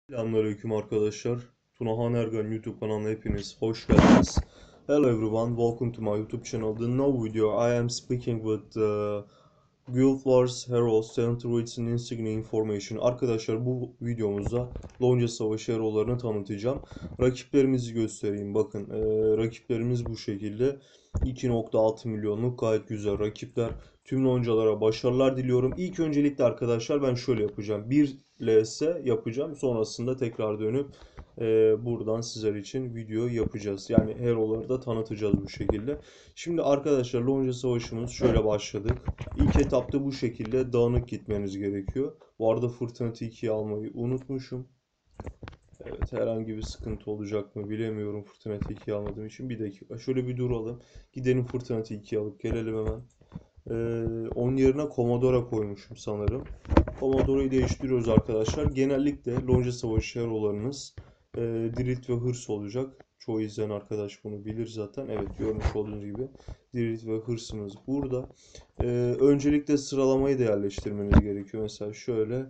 Selamünaleyküm arkadaşlar. Tunahan Ergan YouTube kanalına hepiniz hoş geldiniz. Hello everyone, welcome to my YouTube channel. The now video I am speaking with Guild Wars Heroes Centuries and Insignia Information. Arkadaşlar bu videomuzda Lonca Savaşı hero'larını tanıtacağım. Rakiplerimizi göstereyim. Bakın rakiplerimiz bu şekilde. 2.6 milyonluk gayet güzel rakipler. Tüm loncalara başarılar diliyorum. İlk öncelikle arkadaşlar ben şöyle yapacağım. Bir LS yapacağım. Sonrasında tekrar dönüp buradan sizler için video yapacağız. Yani hero'ları da tanıtacağız bu şekilde. Şimdi arkadaşlar Lonca Savaşımız şöyle başladık. İlk etapta bu şekilde dağınık gitmeniz gerekiyor. Bu arada Fırtına Tilki'yi almayı unutmuşum. Evet, herhangi bir sıkıntı olacak mı bilemiyorum Fırtına Tilki'yi almadığım için. Bir dakika şöyle bir duralım. Gidelim Fırtına Tilki'yi alıp gelelim hemen. Onun yerine Commodore koymuşum sanırım. Commodore'yu değiştiriyoruz arkadaşlar. Genellikle Lonca Savaşı hero'larınız Dirit ve Hırs olacak. Çoğu izleyen arkadaş bunu bilir zaten. Evet, görmüş olduğunuz gibi Dirit ve Hırs'ımız burada. Öncelikle sıralamayı da yerleştirmeniz gerekiyor. Mesela şöyle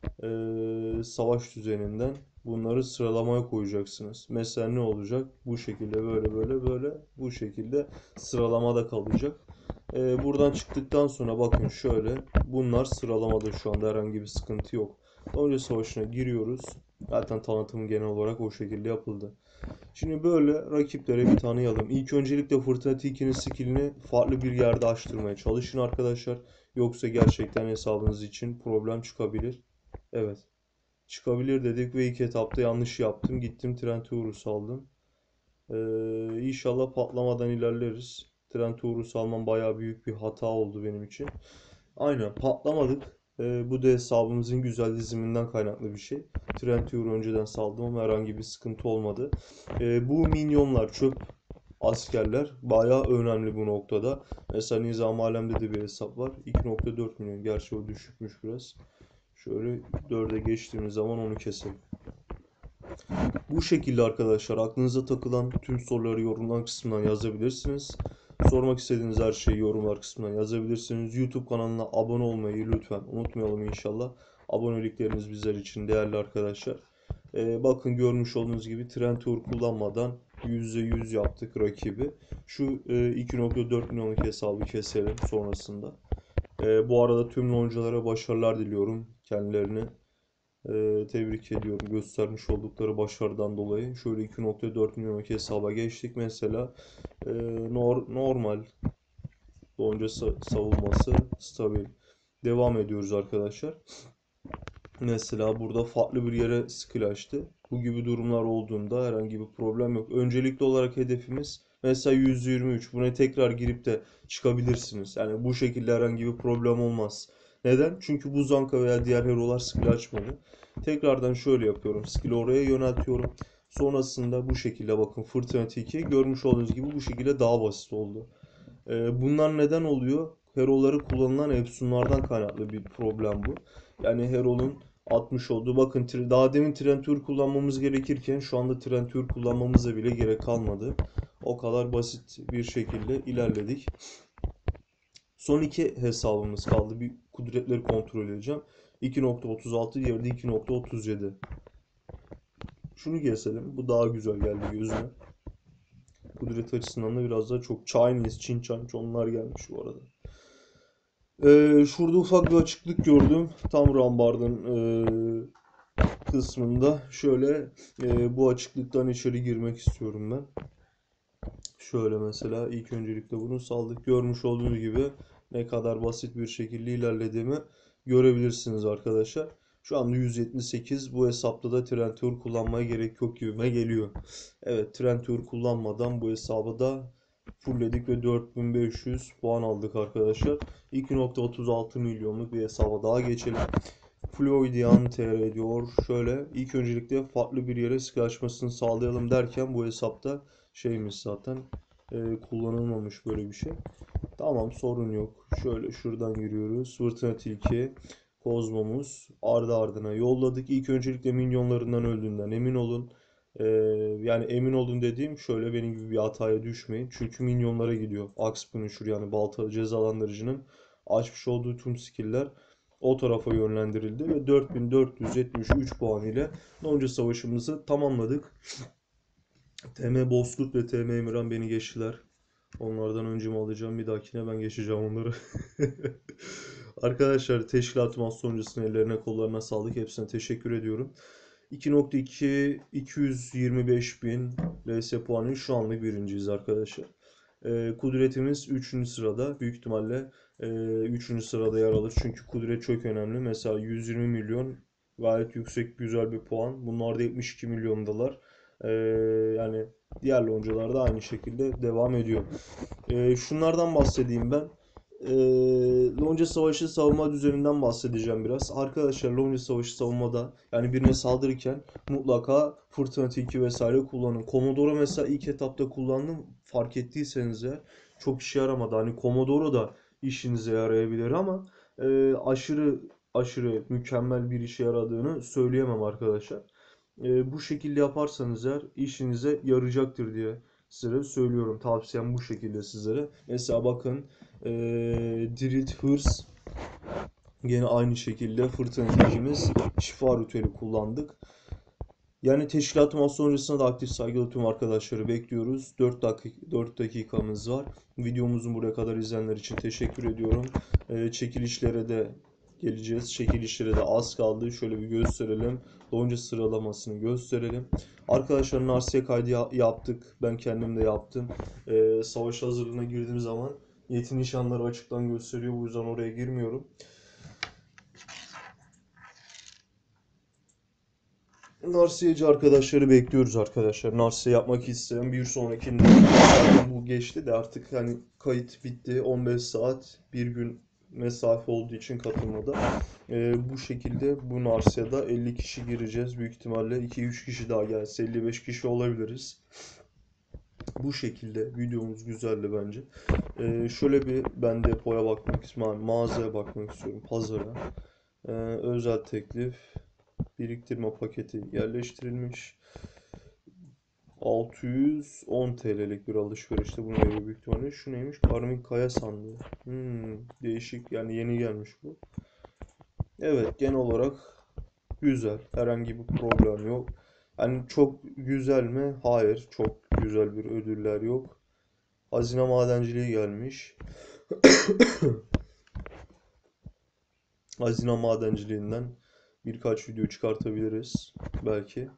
savaş düzeninden bunları sıralamaya koyacaksınız. Mesela ne olacak? Bu şekilde böyle bu şekilde sıralamada kalacak. Buradan çıktıktan sonra bakın şöyle bunlar sıralamada şu anda herhangi bir sıkıntı yok. Önce savaşına giriyoruz. Zaten tanıtım genel olarak o şekilde yapıldı. Şimdi böyle rakiplere bir tanıyalım. İlk öncelikle Fırtına Tilki'nin skillini farklı bir yerde açtırmaya çalışın arkadaşlar. Yoksa gerçekten hesabınız için problem çıkabilir. Evet. Çıkabilir dedik ve ilk etapta yanlış yaptım. Gittim Trenturus aldım. İnşallah patlamadan ilerleriz. Trenturus almam bayağı büyük bir hata oldu benim için. Aynen patlamadık. Bu da hesabımızın güzel diziminden kaynaklı bir şey. Trentur'u önceden saldım ama herhangi bir sıkıntı olmadı. Bu minyonlar çöp askerler bayağı önemli bu noktada. Mesela Nizam Alem'de de bir hesap var. 2.4 milyon. Gerçi o düşükmüş biraz. Şöyle 4'e geçtiğimiz zaman onu keselim. Bu şekilde arkadaşlar aklınıza takılan tüm soruları yorumlar kısmından yazabilirsiniz. Sormak istediğiniz her şeyi yorumlar kısmından yazabilirsiniz. YouTube kanalına abone olmayı lütfen unutmayalım inşallah. Abonelikleriniz bizler için değerli arkadaşlar. Bakın görmüş olduğunuz gibi Trend Tour kullanmadan %100 yaptık rakibi. Şu 2.4 milyonluk hesabı keselim sonrasında. Bu arada tüm loncalara başarılar diliyorum kendilerine. Tebrik ediyorum göstermiş oldukları başarıdan dolayı. Şöyle 2.4 milyonluk hesaba geçtik. Mesela e, normal lonca savunması stabil. Devam ediyoruz arkadaşlar. Mesela burada farklı bir yere skill açtı. Bu gibi durumlar olduğunda herhangi bir problem yok. Öncelikli olarak hedefimiz mesela 123. Buna tekrar girip de çıkabilirsiniz. Yani bu şekilde herhangi bir problem olmaz. Neden? Çünkü bu Zanka veya diğer hero'lar skill açmadı. Tekrardan şöyle yapıyorum. Skill'i oraya yöneltiyorum. Sonrasında bu şekilde bakın Fırtına Tilki görmüş olduğunuz gibi bu şekilde daha basit oldu. Bunlar neden oluyor? Hero'ları kullanılan efsunlardan kaynaklı bir problem bu. Yani Hero'nun atmış olduğu bakın daha demin Trentur kullanmamız gerekirken şu anda Trentur kullanmamıza bile gerek kalmadı. O kadar basit bir şekilde ilerledik. Son iki hesabımız kaldı. Bir kudretleri kontrol edeceğim. 2.36 diğeri de 2.37. Şunu keselim. Bu daha güzel geldi gözüme. Kudret açısından da biraz daha çok Chinese, Çin Chinese onlar gelmiş bu arada. Şurada ufak bir açıklık gördüm. Tam rambardın kısmında. Şöyle bu açıklıktan içeri girmek istiyorum ben. Şöyle mesela ilk öncelikle bunu saldık. Görmüş olduğunuz gibi ne kadar basit bir şekilde ilerlediğimi görebilirsiniz arkadaşlar. Şu anda 178. Bu hesapta da Trentur kullanmaya gerek yok gibime geliyor. Evet, Trentur kullanmadan bu hesabı da fullledik ve 4500 puan aldık arkadaşlar. 2.36 milyonluk bir hesaba daha geçelim. Floydian TR diyor. Şöyle ilk öncelikle farklı bir yere skill açmasını sağlayalım derken bu hesapta şeymiş zaten kullanılmamış böyle bir şey. Tamam, sorun yok. Şöyle şuradan yürüyoruz. Fırtına Tilki, Kozmomuz ardı ardına yolladık. İlk öncelikle minyonlarından öldüğünden emin olun. E, Yani emin olun dediğim şöyle benim gibi bir hataya düşmeyin. Çünkü minyonlara gidiyor. Axe Punisher yani balta cezalandırıcının açmış olduğu tüm skill'ler o tarafa yönlendirildi ve 4473 puan ile Lonca Savaşımızı tamamladık. TM Bozkurt ve TM Emirhan beni geçtiler. Onlardan öncümü alacağım. Bir dahakine ben geçeceğim onları. Arkadaşlar teşkilatım az sonuncusuna ellerine kollarına sağlık. Hepsine teşekkür ediyorum. 2.2 225 bin LS puanı şu anlık birinciyiz arkadaşlar. Kudretimiz 3. sırada. Büyük ihtimalle 3. sırada yer alır. Çünkü kudret çok önemli. Mesela 120 milyon gayet yüksek güzel bir puan. Bunlar da 72 milyondalar. E, Yani diğer loncalar da aynı şekilde devam ediyor. Şunlardan bahsedeyim ben. Lonca Savaşı savunma düzeninden bahsedeceğim biraz. Arkadaşlar Lonca Savaşı savunmada yani birine saldırırken mutlaka fırtına tilki vesaire kullanın. Komodoro mesela ilk etapta kullandım. Fark ettiyseniz ya çok işe yaramadı. Hani Komodoro da işinize yarayabilir ama aşırı mükemmel bir işe yaradığını söyleyemem arkadaşlar. Bu şekilde yaparsanız eğer işinize yarayacaktır diye size söylüyorum. Tavsiyem bu şekilde sizlere. Mesela bakın Dirit Hırs yine aynı şekilde fırtına tilkimiz şifa ritüeli kullandık. Yani teşkilatım az sonrasında da aktif saygılı tüm arkadaşları bekliyoruz. 4 dakikamız var. Videomuzun buraya kadar izleyenler için teşekkür ediyorum. Çekilişlere de geleceğiz. Çekilişlere de az kaldı. Şöyle bir gösterelim. Lonca sıralamasını gösterelim. Arkadaşlar Narsiye kaydı yaptık. Ben kendim de yaptım. Savaş hazırlığına girdiğim zaman yeti nişanları açıktan gösteriyor. Bu yüzden oraya girmiyorum. Narsiyeci arkadaşları bekliyoruz arkadaşlar. Narsiye yapmak isteyen bir sonrakinde zaten bu geçti de artık hani kayıt bitti. 15 saat bir gün mesafe olduğu için katılmada. Bu şekilde bu Narsiya'da 50 kişi gireceğiz. Büyük ihtimalle 2-3 kişi daha gelse 55 kişi olabiliriz. Bu şekilde videomuz güzeldi bence. Şöyle bir ben depoya bakmak istiyorum. Mağazaya bakmak istiyorum. Pazara. Özel teklif. Biriktirme paketi yerleştirilmiş. 610 TL'lik bir alışverişte bunu veriyor büyük ihtimalle. Şu neymiş? Karmik kaya sandığı. Değişik yani yeni gelmiş bu. Evet genel olarak güzel. Herhangi bir problem yok. Yani çok güzel mi? Hayır. Çok güzel bir ödüller yok. Hazine madenciliği gelmiş. Hazine madenciliğinden birkaç video çıkartabiliriz. Belki.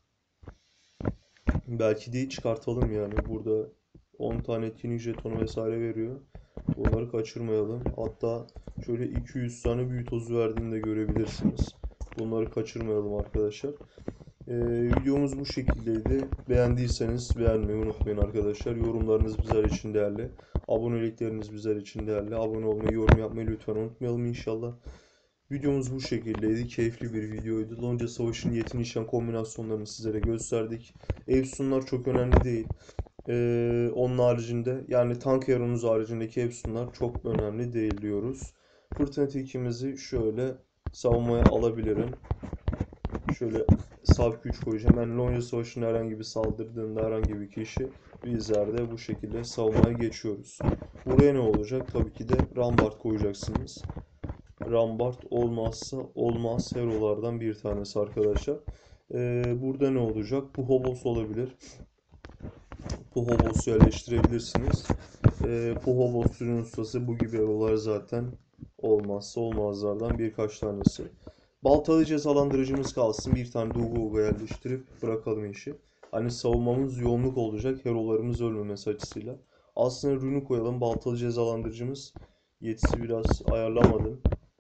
Belki de çıkartalım yani. Burada 10 tane etkinlik jetonu vesaire veriyor. Bunları kaçırmayalım. Hatta şöyle 200 tane büyü tozu verdiğini de görebilirsiniz. Bunları kaçırmayalım arkadaşlar. Videomuz bu şekildeydi. Beğendiyseniz beğenmeyi unutmayın arkadaşlar. Yorumlarınız bizler için değerli. Abonelikleriniz bizler için değerli. Abone olmayı, yorum yapmayı lütfen unutmayalım inşallah. Videomuz bu şekildeydi. Keyifli bir videoydu. Lonca Savaşı'nın yeti nişan kombinasyonlarını sizlere gösterdik. Efsunlar çok önemli değil. Onun haricinde yani tank yaronuz haricindeki Efsunlar çok önemli değil diyoruz. Fırtına tilkimizi şöyle savunmaya alabilirim. Şöyle saf güç koyacağım. Yani Lonca Savaşı'nın herhangi bir saldırdığında herhangi bir kişi bizler de bu şekilde savunmaya geçiyoruz. Buraya ne olacak? Tabii ki de Rambart koyacaksınız. Rambart olmazsa olmaz herolardan bir tanesi arkadaşlar. Burada ne olacak? Puhovos olabilir. Puhovos'u yerleştirebilirsiniz. Puhovos'un ustası bu gibi herolar zaten olmazsa olmazlardan birkaç tanesi. Baltalı cezalandırıcımız kalsın. Bir tane Duguga yerleştirip bırakalım işi. Hani savunmamız yoğunluk olacak. Herolarımız ölmemesi açısıyla. Aslında rünü koyalım. Baltalı cezalandırıcımız yetisi biraz ayarlamadım.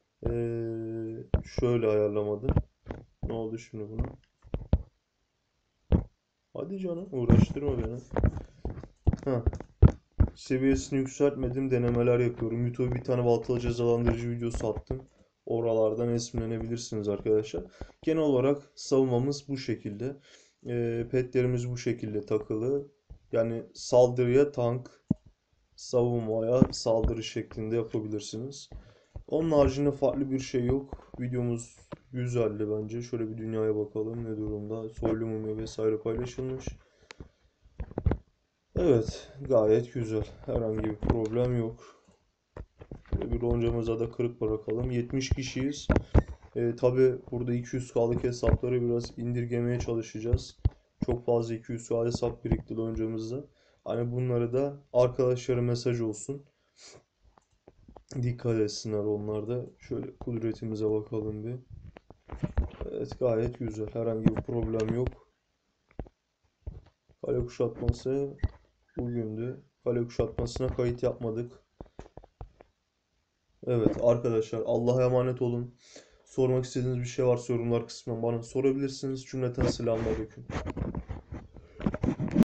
Şöyle ayarlamadım. Ne oldu şimdi buna? Hadi canım uğraştırma beni. Heh. Seviyesini yükseltmedim. Denemeler yapıyorum. YouTube'a bir tane baltalı cezalandırıcı videosu attım. Oralardan esinlenebilirsiniz arkadaşlar. Genel olarak savunmamız bu şekilde. Petlerimiz bu şekilde takılı. Yani saldırıya tank, savunmaya saldırı şeklinde yapabilirsiniz. Onun haricinde farklı bir şey yok. Videomuz güzeldi bence. Şöyle bir dünyaya bakalım ne durumda. Soylu mumya vesaire paylaşılmış. Evet, gayet güzel. Herhangi bir problem yok. Bir loncamıza da kırık bırakalım. 70 kişiyiz. Tabi burada 200K'lık hesapları biraz indirgemeye çalışacağız. Çok fazla 200K hesap birikti loncamızda. Hani bunları da arkadaşlara mesaj olsun. Dikkat etsinler onlar da. Şöyle kudretimize bakalım bir. Evet, gayet güzel. Herhangi bir problem yok. Kale kuşatması bugündü. Kale kuşatmasına kayıt yapmadık. Evet arkadaşlar, Allah'a emanet olun. Sormak istediğiniz bir şey varsa yorumlar kısmından bana sorabilirsiniz. Cümleten selamünaleyküm.